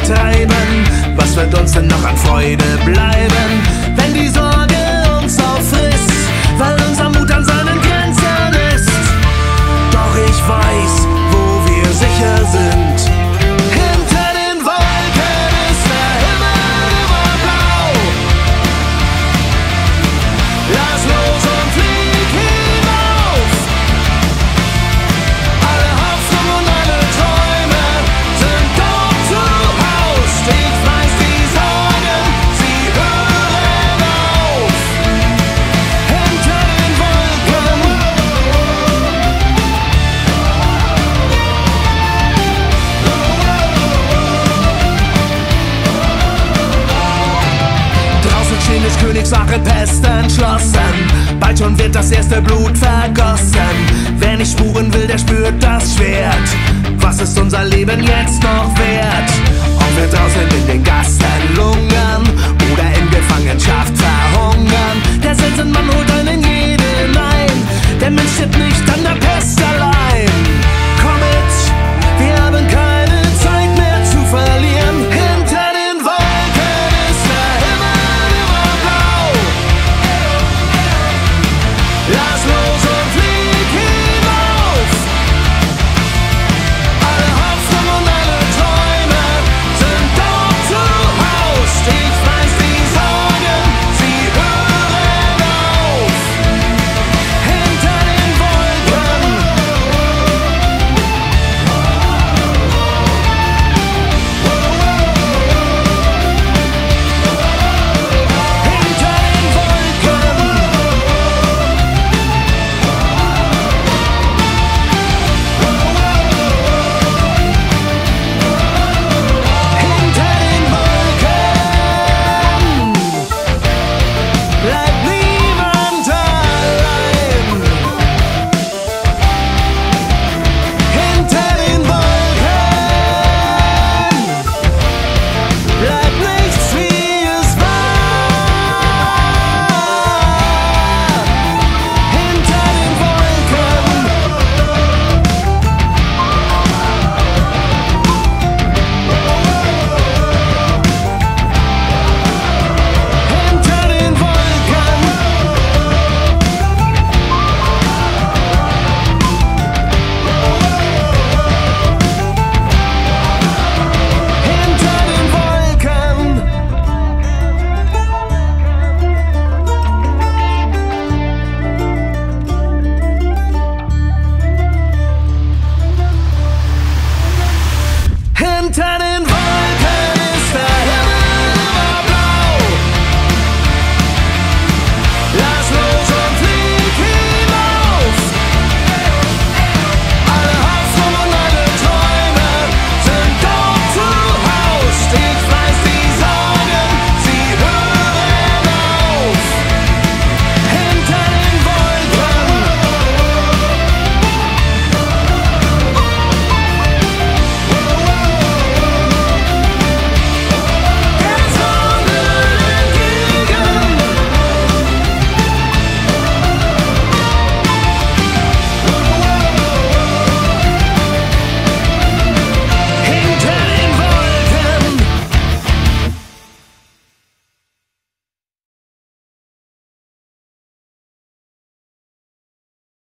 treiben. Was wird uns denn noch an Freude bleiben, wenn die Sorge uns auffrisst, weil unser Mut an seinen Grenzen ist? Doch ich weiß, wo wir sicher sind. Hinter den Wolken ist der Himmel immer blau. Lass los und flieg hinauf. Alle Hoffnung und alle Träume sind dort zu Haus. Ich weiß, die Sorgen, sie hören auf. Hinter den Wolken. Draußen stehen des Königs wache Pest entschlossen. Bald schon wird das erste Blut vergossen. Wer nicht spuren will, der spürt das Schwert. Was ist unser Leben jetzt noch wert? Ob wir draußen in den Gassen lungern oder in Gefangenschaft verhungern, der Sensenmann holt einen jeden ein. Der Mensch stirbt nicht an der Pest allein. Komm mit, wir haben keine Zeit mehr zu verlieren. Hinter den Wolken ist der Himmel immer blau. Lass los und flieg hinauf. Alle Hoffnung und alle Träume sind dort zu Haus. Ich weiß, die Sorgen, sie hören auf. Hinter den Wolken. Hinter den Wolken. Hinter den Wolken bleibt niemand allein. Hinter den Wolken bleibt nichts, wie es war. Hinter den Wolken. Hinter den Wolken. Hinter den Wolken. Hinter den Wolken.